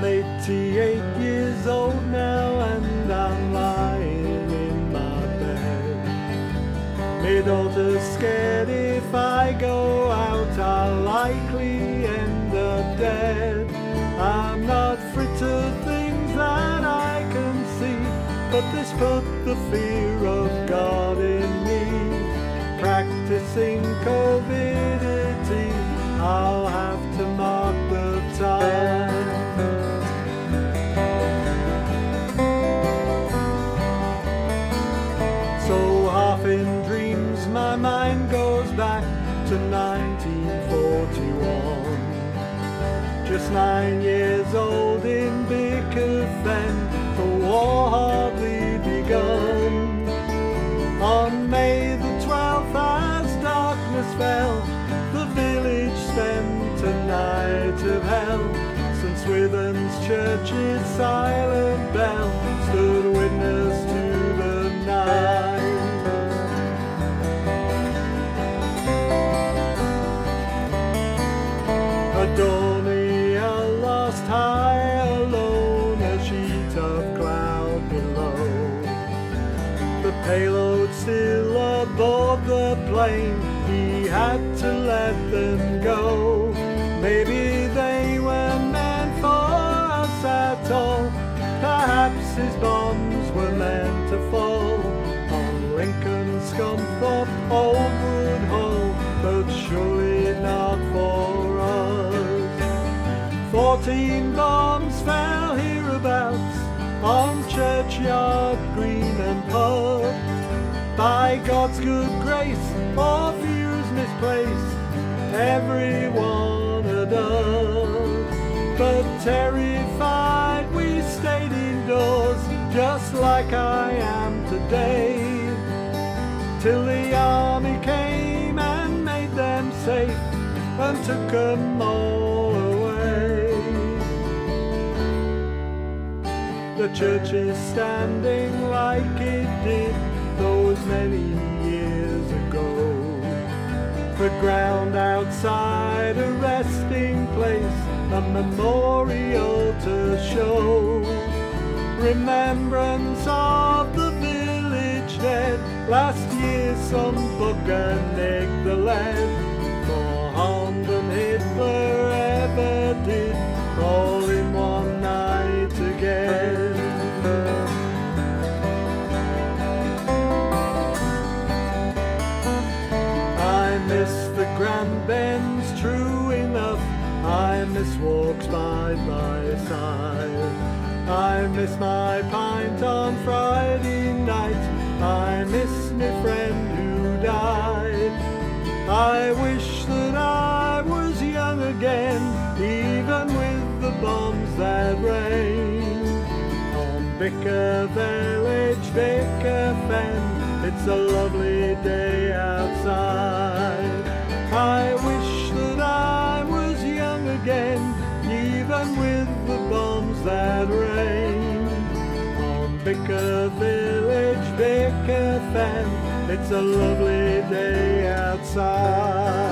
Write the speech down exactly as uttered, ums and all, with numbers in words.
I'm eighty-eight years old now, and I'm lying in my bed. My daughter's scared if I go out, I'll likely end up dead. I'm not frit of things that I can see, but this put the fear of God in me. Practicing covidity, I'll have to mark the time. So half in dreams my mind goes back to nineteen forty-one. Just nine years old in Bicker, the war hardly begun. On May the twelfth, as darkness fell, the village spent a night of hell. Saint Swithun's church's silent bell stood witness to the night. Adonia lost high alone, a sheet of cloud below. The payload still aboard the plane, he had to let them go. Maybe they weren't meant for us at all. Perhaps his bombs were meant to fall on Lincoln, Scunthorpe, Old Wood Hall, but surely not for us. Fourteen bombs fell hereabouts on Churchyard, Green and Pub. By God's good grace, or fears misplaced, everyone had done. But terrified we stayed indoors, just like I am today, till the army came and made them safe and took them all away. The church is standing like it did those many years ago. The ground outside a resting place, a memorial to show remembrance of the village dead. Last year some bugger nicked the lead, for harm than Hitler ever did, all in one night again. I miss the grand bends, true enough, I miss walks by my side. I miss my pint on Friday night, I miss my friend who died. I wish that I was young again, even with the bombs that rain. On Bicker village, Bicker fen, it's a lovely day outside. I wish that I was young again, even with the bombs that rain. On Bicker village, Bicker fen, it's a lovely day outside.